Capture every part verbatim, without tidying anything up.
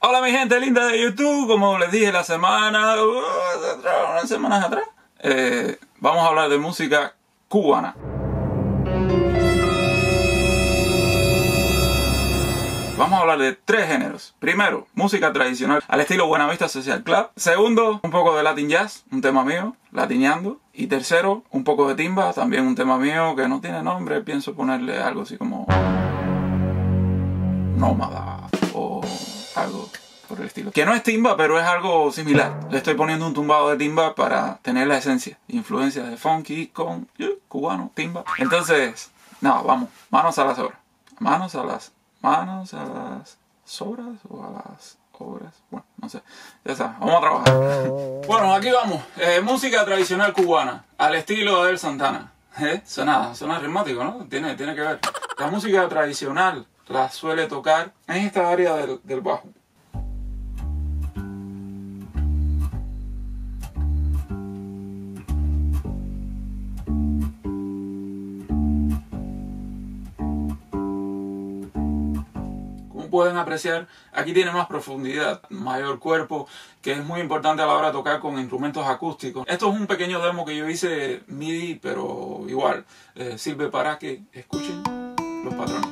Hola mi gente linda de YouTube, como les dije la semana, uh, unas semanas atrás, eh, vamos a hablar de música cubana. Vamos a hablar de tres géneros. Primero, música tradicional al estilo Buenavista Social Club. Segundo, un poco de Latin Jazz, un tema mío, latineando. Y tercero, un poco de timba, también un tema mío que no tiene nombre. Pienso ponerle algo así como Nómada o algo por el estilo. Que no es timba, pero es algo similar. Le estoy poniendo un tumbado de timba para tener la esencia. Influencia de funky con uh, cubano, timba. Entonces, nada, vamos. Manos a las obras. Manos a las... Manos a las sobras o a las obras. Bueno, no sé. Ya está, vamos a trabajar. Bueno, aquí vamos. Eh, música tradicional cubana, al estilo de Adel Santana. ¿Eh? Suena, suena ritmático, ¿no? Tiene, tiene que ver. La música tradicional la suele tocar en esta área del, del bajo. Pueden apreciar, aquí tiene más profundidad, mayor cuerpo, que es muy importante a la hora de tocar con instrumentos acústicos. Esto es un pequeño demo que yo hice MIDI, pero igual eh, sirve para que escuchen los patrones.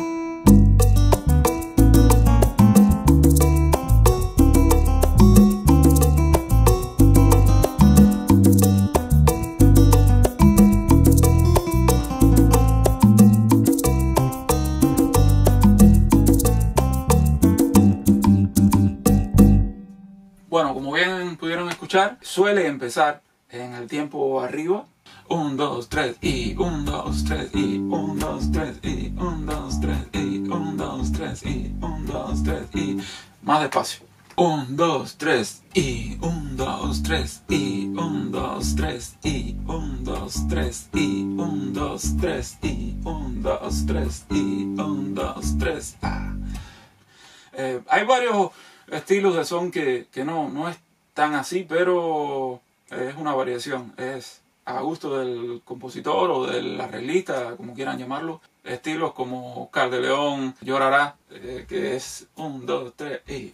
Bueno, como bien pudieron escuchar, suele empezar en el tiempo arriba. un, dos, tres y un, dos, tres y un, dos, tres y un, dos, tres y un, dos, tres y un, dos, tres y más despacio. un, dos, tres y un, dos, tres y un, dos, tres y un, dos, tres y un, dos, tres y un, dos, tres y un, dos, tres. Ah. Eh, hay varios estilos de son que, que no, no es tan así, pero es una variación, es a gusto del compositor o del arreglista, como quieran llamarlo. Estilos como Car de León, Llorará, eh, que es un, dos, tres y...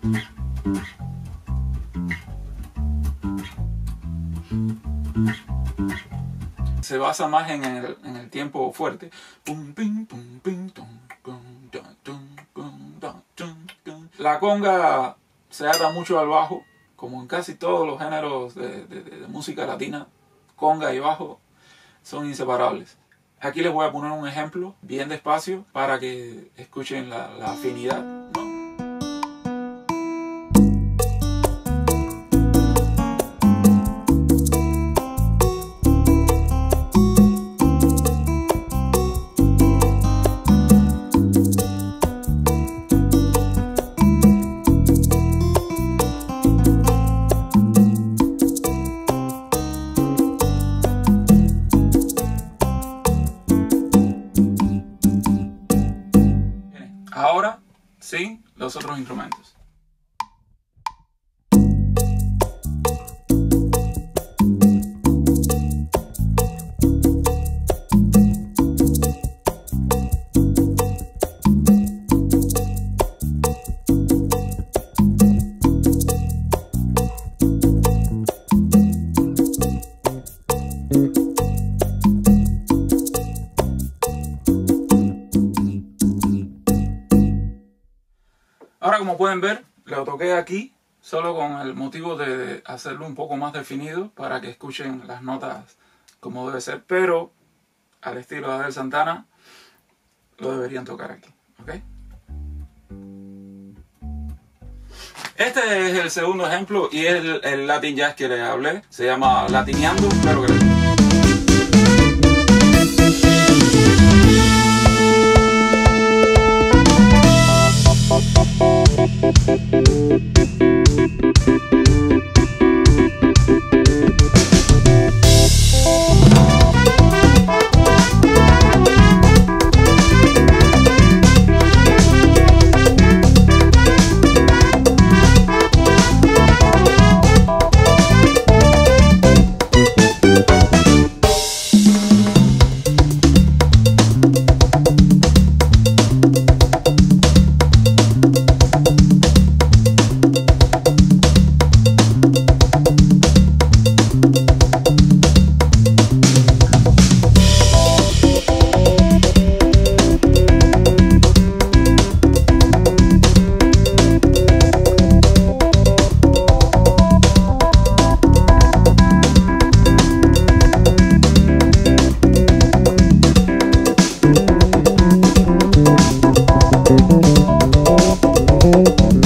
Se basa más en el, en el tiempo fuerte. La conga se ata mucho al bajo, como en casi todos los géneros de, de, de música latina. Conga y bajo son inseparables. Aquí les voy a poner un ejemplo bien despacio para que escuchen la, la afinidad, ¿no? Ahora, sí, los otros instrumentos. Ahora, como pueden ver, lo toqué aquí solo con el motivo de hacerlo un poco más definido para que escuchen las notas como debe ser, pero al estilo de Adel Santana lo deberían tocar aquí, ¿ok? Este es el segundo ejemplo y es el, el Latin Jazz que les hablé, se llama Latineando, espero que les guste.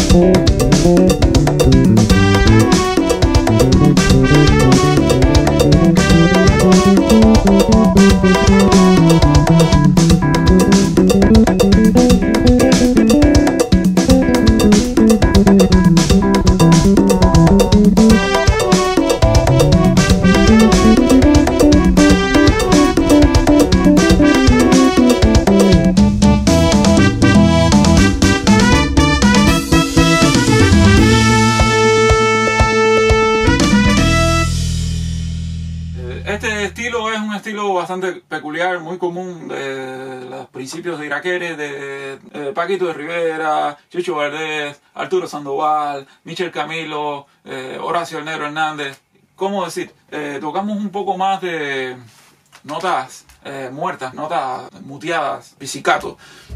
Este estilo es un estilo bastante peculiar, muy común de los principios de Iraquere, de, de Paquito de Rivera, Chucho Valdés, Arturo Sandoval, Michel Camilo, eh, Horacio el Negro Hernández. ¿Cómo decir? Eh, tocamos un poco más de notas eh, muertas, notas muteadas, pizzicato.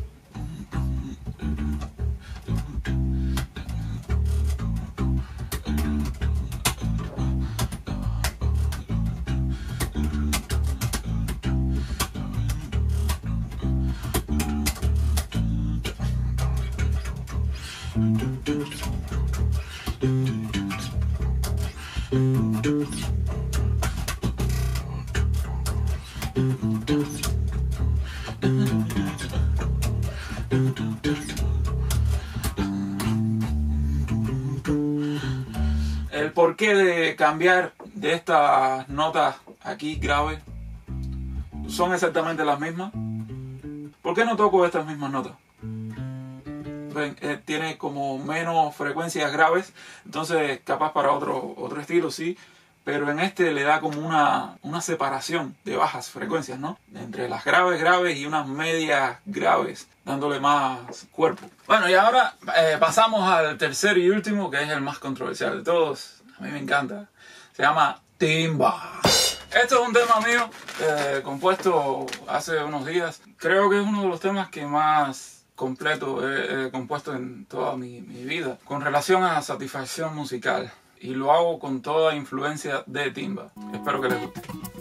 El porqué de cambiar de estas notas aquí graves son exactamente las mismas. ¿Por qué no toco estas mismas notas? Ven, eh, tiene como menos frecuencias graves, entonces capaz para otro, otro estilo sí, pero en este le da como una, una separación de bajas frecuencias, ¿no? Entre las graves graves y unas medias graves, dándole más cuerpo. Bueno, y ahora eh, pasamos al tercer y último, que es el más controversial de todos. A mí me encanta. Se llama Timba. Esto es un tema mío, eh, compuesto hace unos días. Creo que es uno de los temas que más completo he, he compuesto en toda mi, mi vida, con relación a la satisfacción musical. Y lo hago con toda influencia de Timba. Espero que les guste.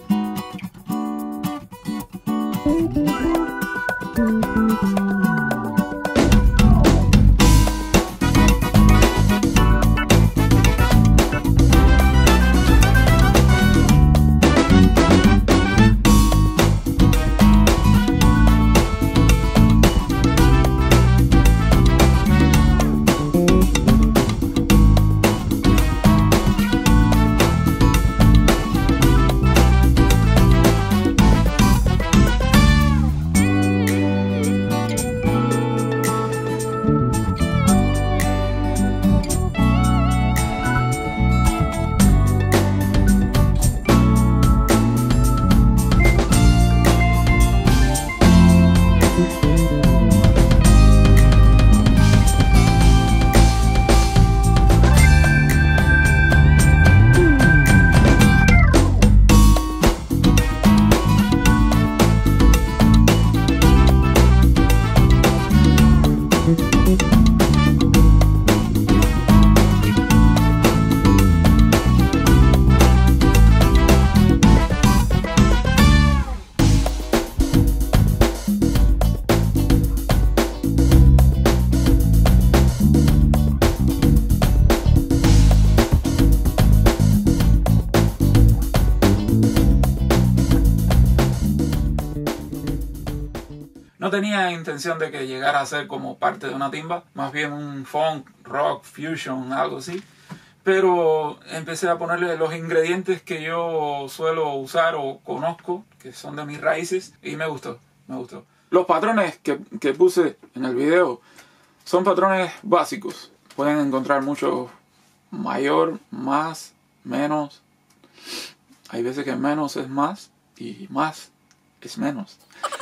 No tenía intención de que llegara a ser como parte de una timba, más bien un funk, rock, fusion, algo así. Pero empecé a ponerle los ingredientes que yo suelo usar o conozco, que son de mis raíces, y me gustó, me gustó. Los patrones que, que puse en el video son patrones básicos. Pueden encontrar mucho mayor, más, menos. Hay veces que menos es más y más es menos.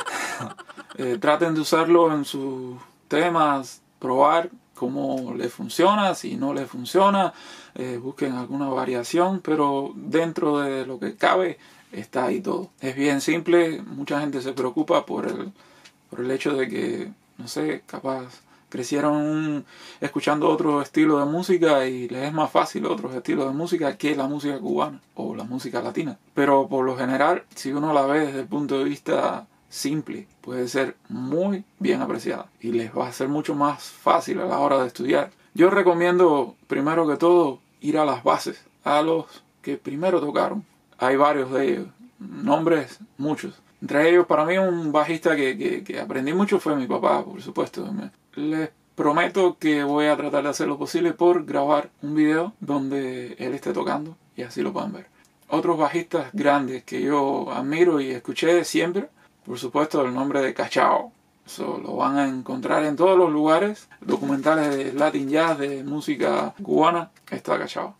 Eh, traten de usarlo en sus temas, probar cómo les funciona, si no les funciona, eh, busquen alguna variación, pero dentro de lo que cabe está ahí todo. Es bien simple, mucha gente se preocupa por el, por el hecho de que, no sé, capaz crecieron un, escuchando otro estilo de música y les es más fácil otros estilos de música que la música cubana o la música latina. Pero por lo general, si uno la ve desde el punto de vista simple, puede ser muy bien apreciada y les va a ser mucho más fácil a la hora de estudiar Yo recomiendo, primero que todo, ir a las bases, a los que primero tocaron. Hay varios de ellos, nombres muchos. Entre ellos, para mí, un bajista que, que, que aprendí mucho fue mi papá, por supuesto. Les prometo que voy a tratar de hacer lo posible por grabar un video donde él esté tocando y así lo puedan ver. Otros bajistas grandes que yo admiro y escuché siempre, por supuesto, el nombre de Cachao. Eso lo van a encontrar en todos los lugares, documentales de Latin Jazz, de música cubana, está Cachao.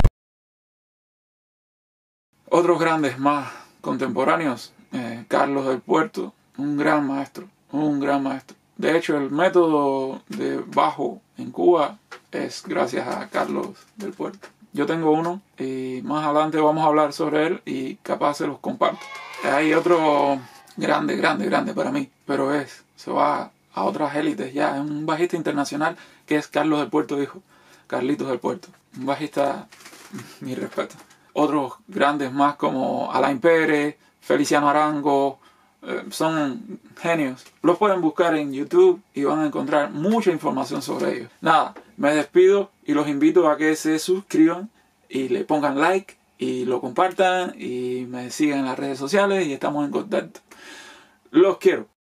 Otros grandes más contemporáneos, eh, Carlos del Puerto, un gran maestro, un gran maestro. De hecho, el método de bajo en Cuba es gracias a Carlos del Puerto. Yo tengo uno y más adelante vamos a hablar sobre él y capaz se los comparto. Hay otro grande, grande, grande para mí, pero es, se va a otras élites ya. Es un bajista internacional que es Carlos del Puerto, hijo. Carlitos del Puerto. Un bajista, mi respeto. Otros grandes más como Alain Pérez, Feliciano Arango, eh, son genios. Los pueden buscar en YouTube y van a encontrar mucha información sobre ellos. Nada, me despido y los invito a que se suscriban y le pongan like y lo compartan y me sigan en las redes sociales y estamos en contacto. Los quiero.